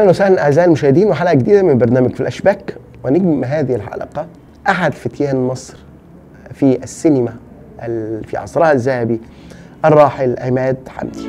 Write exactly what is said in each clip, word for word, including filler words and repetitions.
اهلا وسهلا اعزائي المشاهدين وحلقه جديده من برنامج فلاش باك. ونجم هذه الحلقه احد فتيان مصر في السينما في عصرها الذهبي الراحل عماد حمدي.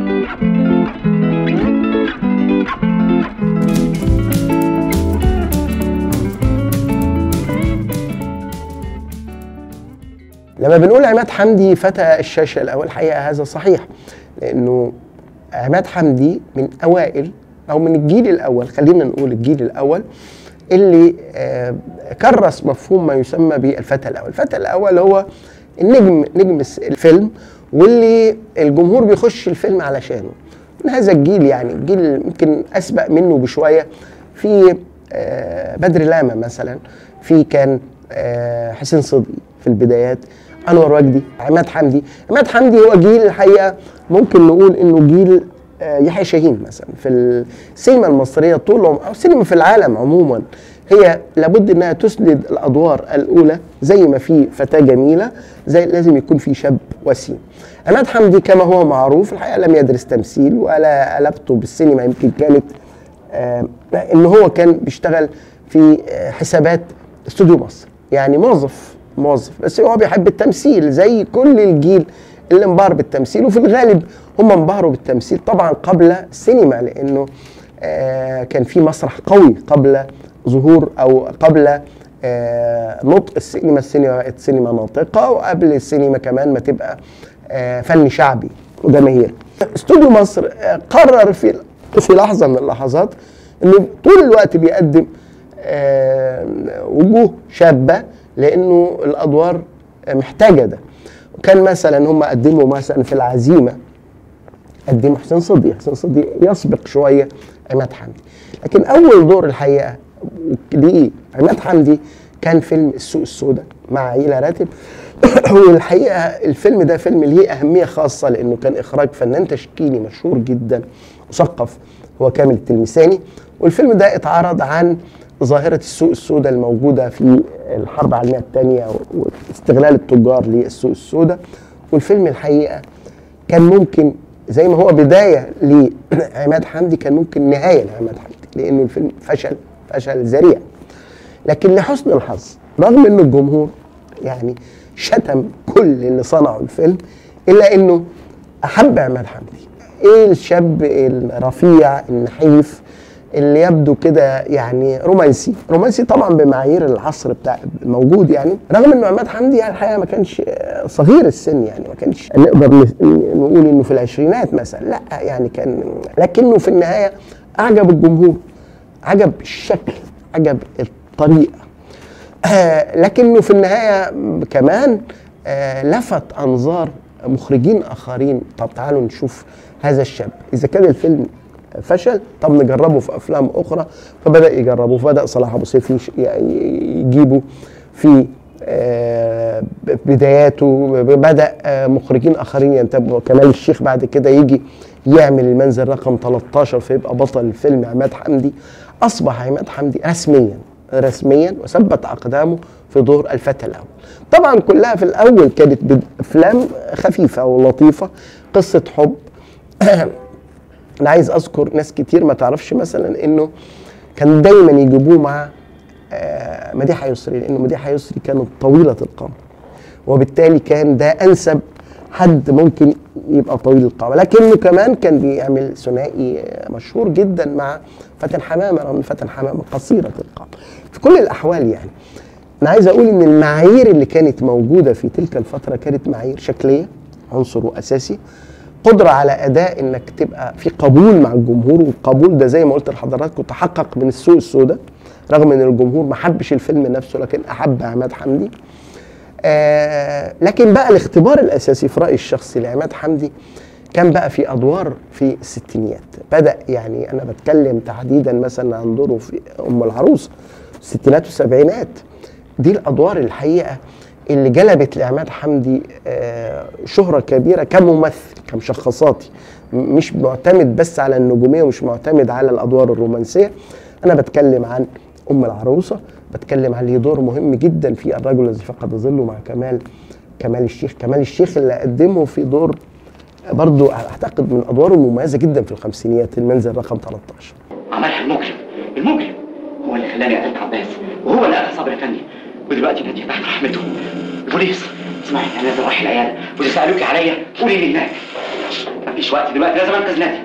لما بنقول عماد حمدي فتى الشاشه الاول، الحقيقه هذا صحيح، لانه عماد حمدي من اوائل او من الجيل الاول، خلينا نقول الجيل الاول اللي آه كرس مفهوم ما يسمى بالفتى الاول. الفتى الاول هو النجم، نجم الفيلم، واللي الجمهور بيخش الفيلم علشانه. من هذا الجيل، يعني الجيل يمكن اسبق منه بشويه، في آه بدر لاما مثلا، في كان آه حسين صدقي في البدايات، انور وجدي، عماد حمدي. عماد حمدي هو جيل الحقيقه ممكن نقول انه جيل يحيى شاهين مثلا. في السينما المصريه طول او السينما في العالم عموما، هي لابد انها تسند الادوار الاولى. زي ما في فتاه جميله، زي لازم يكون في شاب وسيم. عماد حمدي كما هو معروف الحقيقه لم يدرس تمثيل ولا علاقته بالسينما يمكن كانت آه ان هو كان بيشتغل في حسابات استوديو مصر، يعني موظف موظف بس هو بيحب التمثيل زي كل الجيل اللي انبهر بالتمثيل. وفي الغالب هم انبهروا بالتمثيل طبعا قبل السينما، لانه آه كان في مسرح قوي قبل ظهور او قبل آه نطق السينما. السينما السينما ناطقه، وقبل السينما كمان ما تبقى آه فن شعبي وجماهيري. استوديو مصر آه قرر في في لحظه من اللحظات انه طول الوقت بيقدم آه وجوه شابه، لانه الادوار محتاجه ده. وكان مثلا هم قدموا مثلا في العزيمه قدموا حسين صدقي، حسين صدقي يسبق شويه عماد حمدي. لكن اول دور الحقيقه ليه عماد حمدي كان فيلم السوق السوداء مع عيلة راتب. والحقيقه الفيلم ده فيلم ليه اهميه خاصه، لانه كان اخراج فنان تشكيلي مشهور جدا مثقف هو كامل التلمساني. والفيلم ده اتعرض عن ظاهره السوق السوداء الموجوده في الحرب العالميه الثانيه واستغلال التجار للسوق السوداء. والفيلم الحقيقه كان ممكن زي ما هو بدايه لعماد حمدي، كان ممكن نهايه لعماد حمدي، لانه الفيلم فشل فشل ذريع. لكن لحسن الحظ، رغم انه الجمهور يعني شتم كل اللي صنعوا الفيلم، الا انه احب عماد حمدي. ايه الشاب الرفيع النحيف اللي يبدو كده يعني رومانسي، رومانسي طبعا بمعايير العصر بتاع موجود، يعني رغم انه عماد حمدي يعني الحقيقه ما كانش صغير السن، يعني ما كانش نقدر نقول انه في العشرينات مثلا، لا يعني كان، لكنه في النهايه اعجب الجمهور، عجب الشكل، عجب الطريقه، آه لكنه في النهايه كمان آه لفت انظار مخرجين اخرين. طب تعالوا نشوف هذا الشاب، اذا كان الفيلم فشل طب نجربه في افلام اخرى. فبدا يجربه، فبدا صلاح ابو سيف يجيبه في بداياته، بدا مخرجين اخرين ينتبهوا. كمال الشيخ بعد كده يجي يعمل المنزل رقم ثلاثة عشر فيبقى بطل الفيلم عماد حمدي. اصبح عماد حمدي رسميا رسميا وثبت اقدامه في دور الفتى الاول. طبعا كلها في الاول كانت افلام خفيفه ولطيفه، قصه حب. أنا عايز أذكر ناس كتير ما تعرفش مثلا إنه كان دايما يجيبوه مع آه مديحة يسري، لأنه مديحة يسري كانت طويلة القامة، وبالتالي كان ده أنسب حد ممكن يبقى طويل القامة. لكنه كمان كان بيعمل ثنائي مشهور جدا مع فاتن حمامة، رغم فاتن حمامة قصيرة القامة. في كل الأحوال يعني أنا عايز أقول إن المعايير اللي كانت موجودة في تلك الفترة كانت معايير شكلية، عنصر أساسي، قدرة على أداء إنك تبقى في قبول مع الجمهور. والقبول ده زي ما قلت لحضراتكم تحقق من السوق السوداء، رغم إن الجمهور ما حبش الفيلم نفسه لكن أحب عماد حمدي. آه لكن بقى الاختبار الأساسي في رأيي الشخصي لعماد حمدي كان بقى في أدوار في الستينيات. بدأ يعني أنا بتكلم تحديدا مثلا عن دوره في أم العروس الستينات والسبعينات. دي الأدوار الحقيقة اللي جلبت لعماد حمدي شهرة كبيرة كممثل كمشخصاتي، مش معتمد بس على النجومية ومش معتمد على الأدوار الرومانسية. أنا بتكلم عن أم العروسة، بتكلم عن ليه دور مهم جدا في الرجل الذي فقد ظله مع كمال كمال الشيخ. كمال الشيخ اللي قدمه في دور برضو أعتقد من أدواره المميزة جدا في الخمسينيات، المنزل رقم ثلاثة عشر. عملها المجرم. المجرم هو اللي خلاني قتلت عباس، وهو اللي قتل صابر افندي، ودلوقتي ناديه تحت رحمته. البوليس اسمعي، انا نازل رايح العياده، واذا سالوكي عليا قولي لي هناك. مفيش وقت دلوقتي، لازم انقذ ناديه.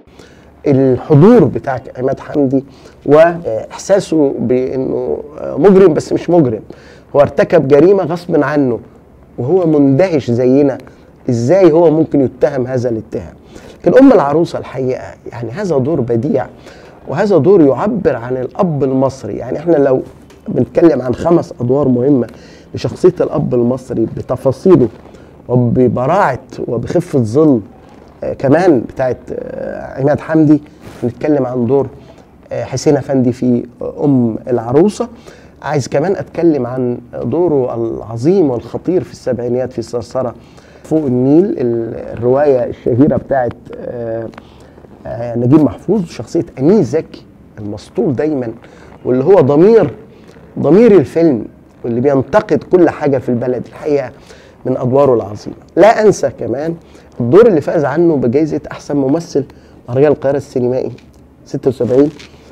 الحضور بتاع عماد حمدي واحساسه بانه مجرم بس مش مجرم، هو ارتكب جريمه غصب عنه وهو مندهش زينا ازاي هو ممكن يتهم هذا الاتهام. لكن ام العروسه الحقيقه يعني هذا دور بديع، وهذا دور يعبر عن الاب المصري. يعني احنا لو بنتكلم عن خمس ادوار مهمه لشخصيه الاب المصري بتفاصيله وببراعه وبخفه ظل آه كمان بتاعت آه عماد حمدي، نتكلم عن دور آه حسين افندي في آه ام العروسه. عايز كمان اتكلم عن دوره العظيم والخطير في السبعينيات في صرصره فوق النيل، الروايه الشهيره بتاعت آه آه نجيب محفوظ، شخصيه انيس زكي المسطول دايما، واللي هو ضمير ضمير الفيلم واللي بينتقد كل حاجه في البلد. الحقيقه من ادواره العظيمه. لا انسى كمان الدور اللي فاز عنه بجائزه احسن ممثل مهرجان القاهره السينمائي ستة وسبعين،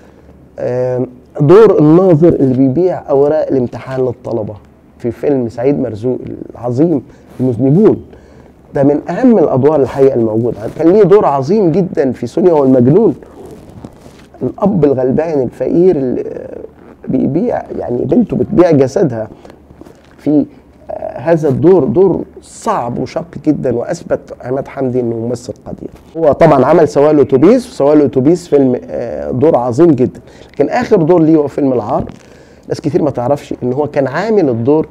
آه دور الناظر اللي بيبيع اوراق الامتحان للطلبه في فيلم سعيد مرزوق العظيم المذنبون. ده من اهم الادوار الحقيقه الموجوده. كان ليه دور عظيم جدا في سونيا والمجنون، الاب الغلبان الفقير اللي بيبيع يعني بنته بتبيع جسدها في آه هذا الدور، دور صعب وشاق جدا، واثبت عماد حمدي انه ممثل قدير. هو طبعا عمل سواق الاتوبيس، وسواق الاتوبيس فيلم آه دور عظيم جدا، لكن اخر دور ليه هو فيلم العار. ناس كتير ما تعرفش ان هو كان عامل الدور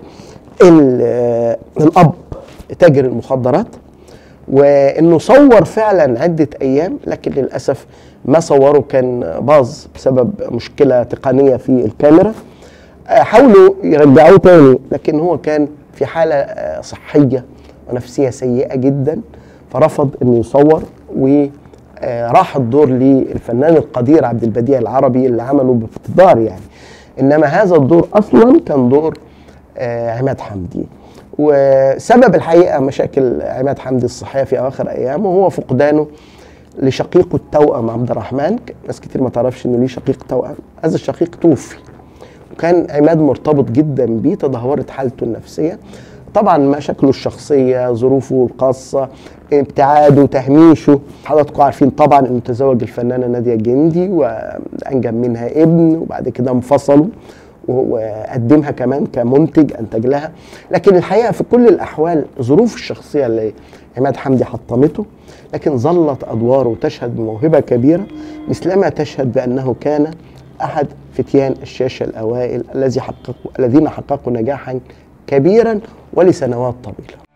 آه الاب تاجر المخدرات، وانه صور فعلا عده ايام، لكن للاسف ما صوره كان باظ بسبب مشكله تقنيه في الكاميرا. حاولوا يرجعوه تاني، لكن هو كان في حاله صحيه ونفسيه سيئه جدا، فرفض انه يصور، وراح الدور للفنان القدير عبد البديع العربي اللي عمله باقتدار يعني. انما هذا الدور اصلا كان دور عماد حمدي، وسبب الحقيقه مشاكل عماد حمدي الصحيه في اواخر ايامه هو فقدانه لشقيقه التوأم عبد الرحمن. ناس كتير ما تعرفش انه ليه شقيق توأم. هذا الشقيق توفي، وكان عماد مرتبط جدا بيه، تدهورت حالته النفسيه، طبعا مشاكله الشخصيه، ظروفه الخاصه، ابتعاده، تهميشه. حضراتكم عارفين طبعا انه تزوج الفنانه ناديه الجندي وانجب منها ابن، وبعد كده انفصلوا، وقدمها كمان كمنتج انتج لها. لكن الحقيقه في كل الاحوال ظروف الشخصيه اللي عماد حمدي حطمته، لكن ظلت ادواره تشهد بموهبه كبيره، مثلما تشهد بانه كان احد فتيان الشاشه الاوائل الذي حققوا الذين حققوا نجاحا كبيرا ولسنوات طويله.